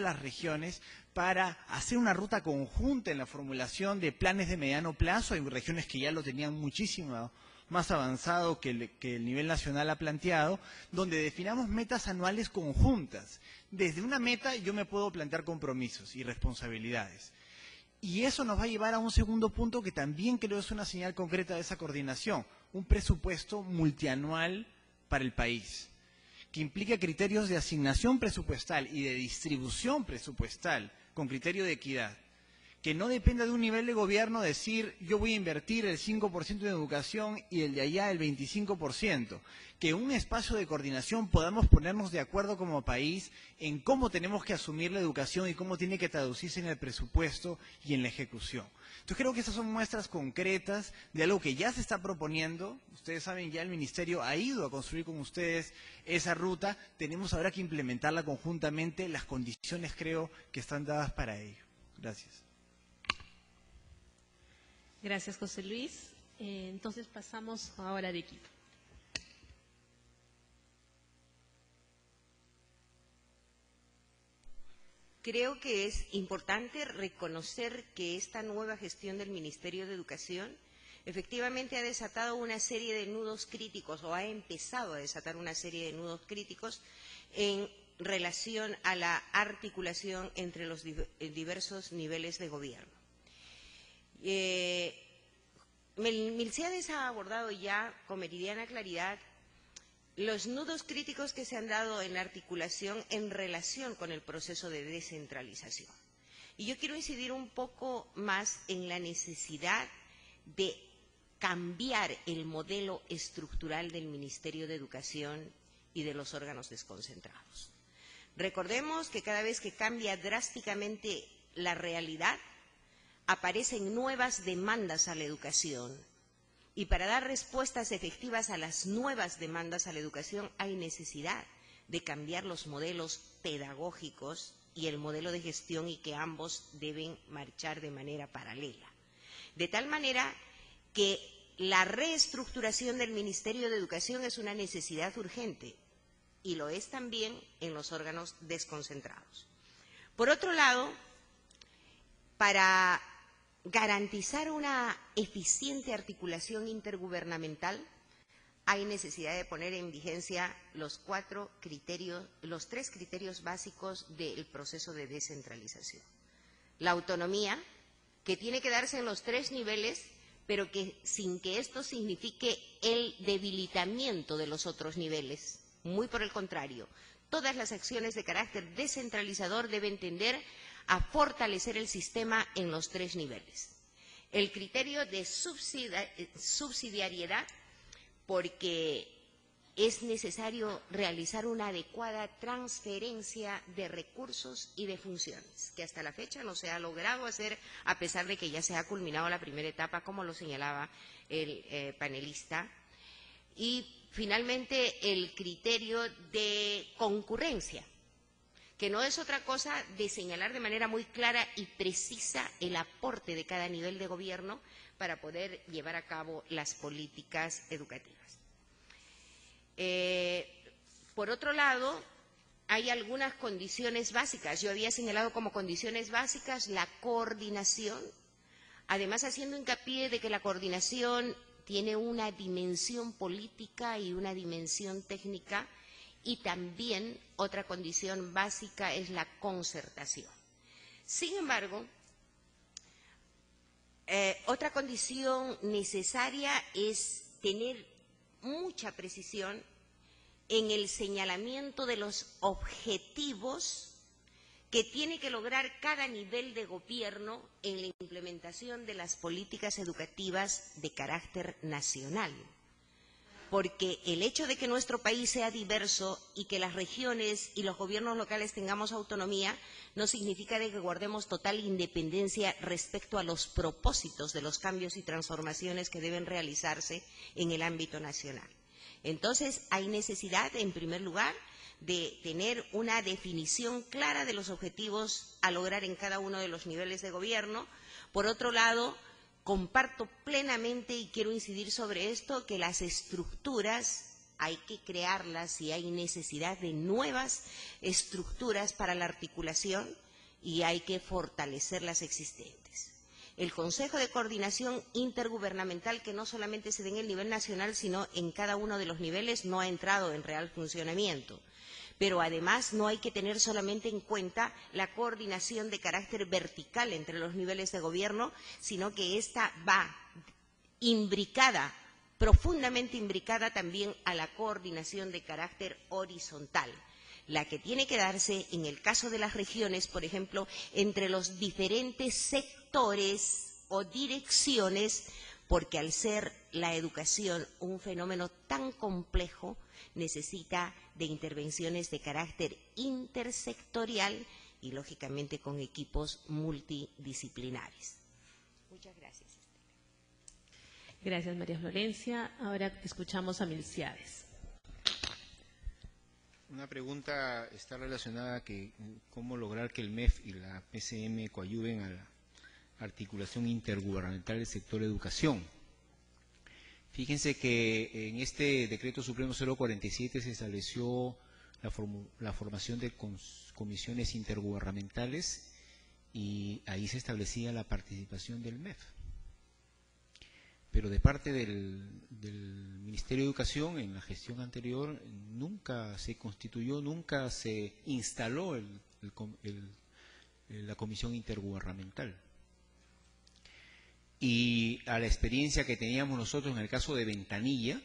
para hacer una ruta conjunta en la formulación de planes de mediano plazo. Hay regiones que ya lo tenían muchísimo más avanzado que el nivel nacional ha planteado, donde definamos metas anuales conjuntas. Desde una meta yo me puedo plantear compromisos y responsabilidades. Y eso nos va a llevar a un segundo punto que también creo es una señal concreta de esa coordinación, un presupuesto multianual para el país, que implica criterios de asignación presupuestal y de distribución presupuestal con criterio de equidad, que no dependa de un nivel de gobierno decir yo voy a invertir el 5% en educación y el de allá el 25%, que un espacio de coordinación podamos ponernos de acuerdo como país en cómo tenemos que asumir la educación y cómo tiene que traducirse en el presupuesto y en la ejecución. Entonces creo que esas son muestras concretas de algo que ya se está proponiendo. Ustedes saben, ya el Ministerio ha ido a construir con ustedes esa ruta. Tenemos ahora que implementarla conjuntamente. Las condiciones creo que están dadas para ello. Gracias. Gracias, José Luis. Entonces pasamos ahora a Arequipa. Creo que es importante reconocer que esta nueva gestión del Ministerio de Educación efectivamente ha desatado una serie de nudos críticos o ha empezado a desatar una serie de nudos críticos en relación a la articulación entre los diversos niveles de gobierno. Milciades ha abordado ya con meridiana claridad los nudos críticos que se han dado en la articulación en relación con el proceso de descentralización. Y yo quiero incidir un poco más en la necesidad de cambiar el modelo estructural del Ministerio de Educación y de los órganos desconcentrados. Recordemos que cada vez que cambia drásticamente la realidad, aparecen nuevas demandas a la educación. Y para dar respuestas efectivas a las nuevas demandas a la educación hay necesidad de cambiar los modelos pedagógicos y el modelo de gestión y que ambos deben marchar de manera paralela. De tal manera que la reestructuración del Ministerio de Educación es una necesidad urgente y lo es también en los órganos desconcentrados. Por otro lado, para garantizar una eficiente articulación intergubernamental, hay necesidad de poner en vigencia los tres criterios básicos del proceso de descentralización. la autonomía, que tiene que darse en los 3 niveles, pero que sin que esto signifique el debilitamiento de los otros niveles. Muy por el contrario, todas las acciones de carácter descentralizador deben tender a fortalecer el sistema en los 3 niveles. El criterio de subsidiariedad, porque es necesario realizar una adecuada transferencia de recursos y de funciones, que hasta la fecha no se ha logrado hacer, a pesar de que ya se ha culminado la primera etapa, como lo señalaba el panelista. Y finalmente el criterio de concurrencia, que no es otra cosa de señalar de manera muy clara y precisa el aporte de cada nivel de gobierno para poder llevar a cabo las políticas educativas. Por otro lado, hay algunas condiciones básicas. Yo había señalado como condiciones básicas la coordinación, además haciendo hincapié de que la coordinación tiene una dimensión política y una dimensión técnica, y también otra condición básica es la concertación. Sin embargo, otra condición necesaria es tener mucha precisión en el señalamiento de los objetivos que tiene que lograr cada nivel de gobierno en la implementación de las políticas educativas de carácter nacional. Porque el hecho de que nuestro país sea diverso y que las regiones y los gobiernos locales tengamos autonomía no significa de que guardemos total independencia respecto a los propósitos de los cambios y transformaciones que deben realizarse en el ámbito nacional. Entonces, hay necesidad, en primer lugar, de tener una definición clara de los objetivos a lograr en cada uno de los niveles de gobierno. Por otro lado, comparto plenamente, y quiero incidir sobre esto, que las estructuras hay que crearlas y hay necesidad de nuevas estructuras para la articulación y hay que fortalecer las existentes. El Consejo de Coordinación Intergubernamental, que no solamente se dé en el nivel nacional, sino en cada uno de los niveles, no ha entrado en real funcionamiento. Pero además no hay que tener solamente en cuenta la coordinación de carácter vertical entre los niveles de gobierno, sino que ésta va imbricada, profundamente imbricada también a la coordinación de carácter horizontal, la que tiene que darse en el caso de las regiones, por ejemplo, entre los diferentes sectores o direcciones, porque al ser la educación un fenómeno tan complejo, necesita de intervenciones de carácter intersectorial y, lógicamente, con equipos multidisciplinares. Muchas gracias. Gracias, María Florencia. Ahora escuchamos a Milciades. Una pregunta está relacionada a cómo lograr que el MEF y la PCM coadyuven a la articulación intergubernamental del sector educación. Fíjense que en este Decreto Supremo 047 se estableció la formación de comisiones intergubernamentales y ahí se establecía la participación del MEF. Pero de parte del Ministerio de Educación, en la gestión anterior, nunca se constituyó, nunca se instaló la comisión intergubernamental. Y a la experiencia que teníamos nosotros en el caso de Ventanilla,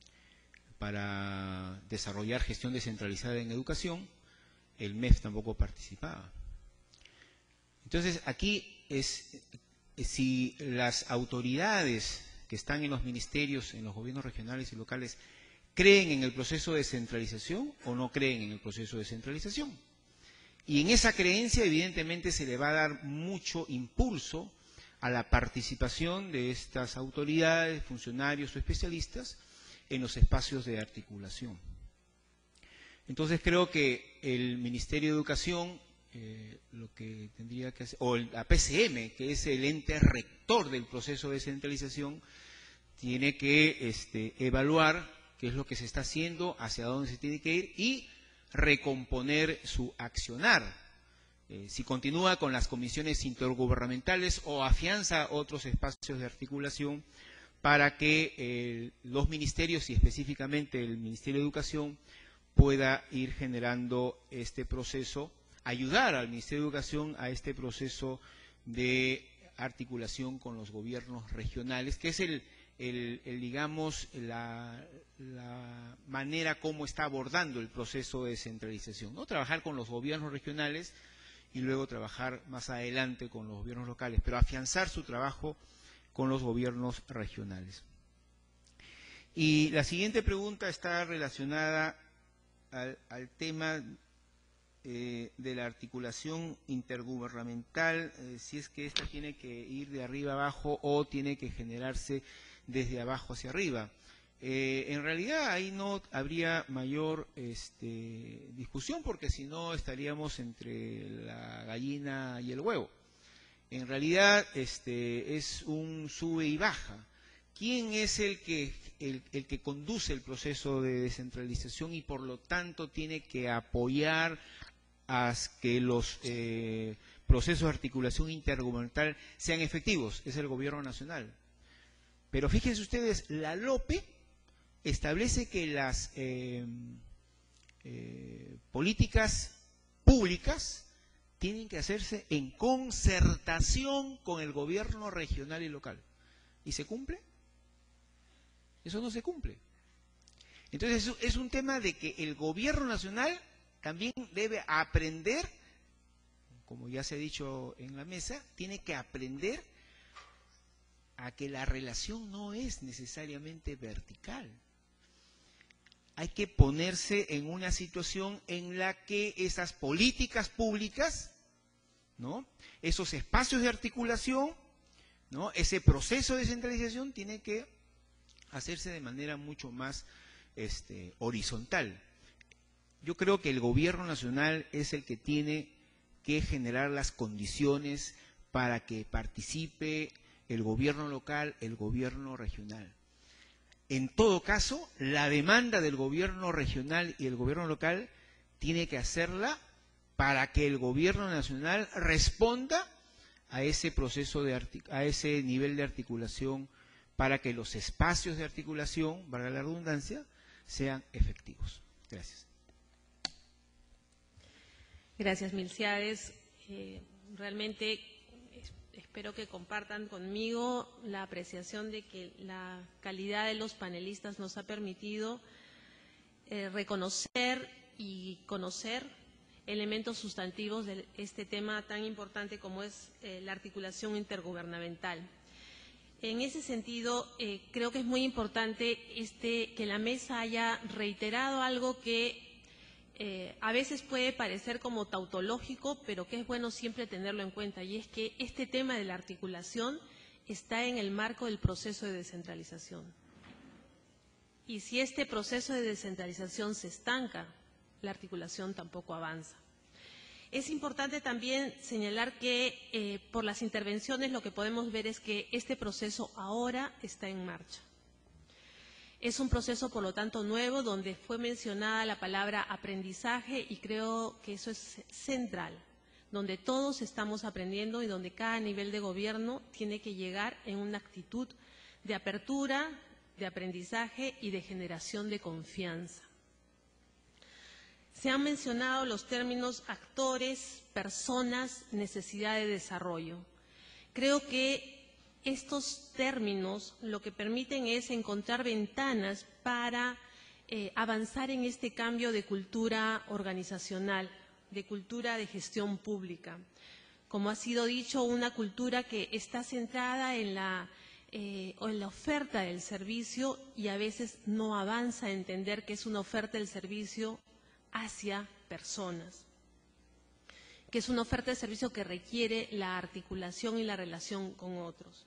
para desarrollar gestión descentralizada en educación, el MEF tampoco participaba. Entonces, aquí es si las autoridades que están en los ministerios, en los gobiernos regionales y locales, creen en el proceso de descentralización o no creen en el proceso de descentralización. Y en esa creencia, evidentemente, se le va a dar mucho impulso a la participación de estas autoridades, funcionarios o especialistas en los espacios de articulación. Entonces, creo que el Ministerio de Educación, lo que tendría que hacer, o la PCM, que es el ente rector del proceso de descentralización, tiene que evaluar qué es lo que se está haciendo, hacia dónde se tiene que ir y recomponer su accionar. Si continúa con las comisiones intergubernamentales o afianza otros espacios de articulación para que los ministerios y específicamente el Ministerio de Educación pueda ir generando este proceso ayudar al Ministerio de Educación a este proceso de articulación con los gobiernos regionales, que es digamos, la manera como está abordando el proceso de descentralización, ¿no? Trabajar con los gobiernos regionales y luego trabajar más adelante con los gobiernos locales, pero afianzar su trabajo con los gobiernos regionales. Y la siguiente pregunta está relacionada al tema de la articulación intergubernamental, si es que esta tiene que ir de arriba abajo o tiene que generarse desde abajo hacia arriba. En realidad ahí no habría mayor discusión, porque si no estaríamos entre la gallina y el huevo. En realidad es un sube y baja. ¿Quién es el que conduce el proceso de descentralización y por lo tanto tiene que apoyar a que los procesos de articulación intergubernamental sean efectivos? Es el Gobierno Nacional. Pero fíjense ustedes, la LOPE establece que las políticas públicas tienen que hacerse en concertación con el gobierno regional y local. ¿Y se cumple? Eso no se cumple. Entonces es un tema de que el gobierno nacional también debe aprender, como ya se ha dicho en la mesa, tiene que aprender a que la relación no es necesariamente vertical. Hay que ponerse en una situación en la que esas políticas públicas, ¿no?, esos espacios de articulación, ¿no?, ese proceso de descentralización tiene que hacerse de manera mucho más horizontal. Yo creo que el gobierno nacional es el que tiene que generar las condiciones para que participe el gobierno local, el gobierno regional. En todo caso, la demanda del gobierno regional y el gobierno local tiene que hacerla para que el gobierno nacional responda a ese proceso a ese nivel de articulación, para que los espacios de articulación, valga la redundancia, sean efectivos. Gracias. Gracias, Milciades. Realmente espero que compartan conmigo la apreciación de que la calidad de los panelistas nos ha permitido reconocer y conocer elementos sustantivos de este tema tan importante como es la articulación intergubernamental. En ese sentido, creo que es muy importante que la mesa haya reiterado algo que a veces puede parecer como tautológico, pero que es bueno siempre tenerlo en cuenta, y es que este tema de la articulación está en el marco del proceso de descentralización. Y si este proceso de descentralización se estanca, la articulación tampoco avanza. Es importante también señalar que por las intervenciones lo que podemos ver es que este proceso ahora está en marcha. Es un proceso, por lo tanto, nuevo, donde fue mencionada la palabra aprendizaje, y creo que eso es central, donde todos estamos aprendiendo y donde cada nivel de gobierno tiene que llegar en una actitud de apertura, de aprendizaje y de generación de confianza. Se han mencionado los términos actores, personas, necesidad de desarrollo. Creo que estos términos lo que permiten es encontrar ventanas para avanzar en este cambio de cultura organizacional, de cultura de gestión pública. Como ha sido dicho, una cultura que está centrada en la oferta del servicio y a veces no avanza a entender que es una oferta del servicio hacia personas, que es una oferta de servicio que requiere la articulación y la relación con otros.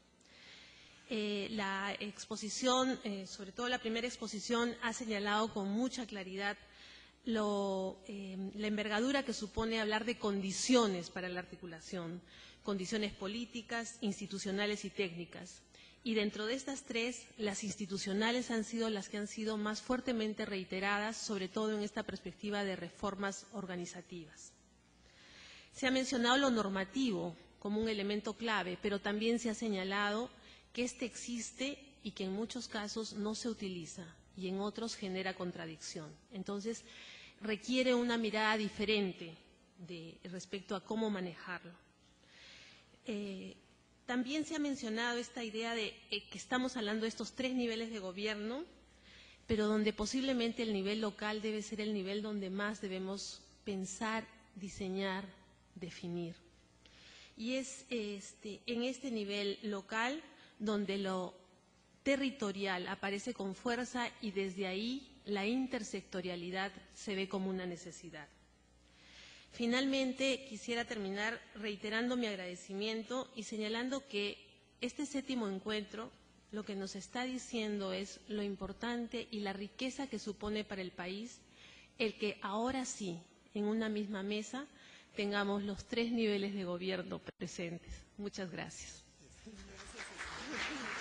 La exposición, sobre todo la primera exposición, ha señalado con mucha claridad la envergadura que supone hablar de condiciones para la articulación, condiciones políticas, institucionales y técnicas. Y dentro de estas tres, las institucionales han sido las que han sido más fuertemente reiteradas, sobre todo en esta perspectiva de reformas organizativas. Se ha mencionado lo normativo como un elemento clave, pero también se ha señalado que este existe y que en muchos casos no se utiliza y en otros genera contradicción. Entonces, requiere una mirada diferente respecto a cómo manejarlo. También se ha mencionado esta idea de que estamos hablando de estos 3 niveles de gobierno, pero donde posiblemente el nivel local debe ser el nivel donde más debemos pensar, diseñar, definir. Y es en este nivel local donde lo territorial aparece con fuerza y desde ahí la intersectorialidad se ve como una necesidad. Finalmente, quisiera terminar reiterando mi agradecimiento y señalando que este 7º encuentro lo que nos está diciendo es lo importante y la riqueza que supone para el país el que ahora sí, en una misma mesa, tengamos los 3 niveles de gobierno presentes. Muchas gracias.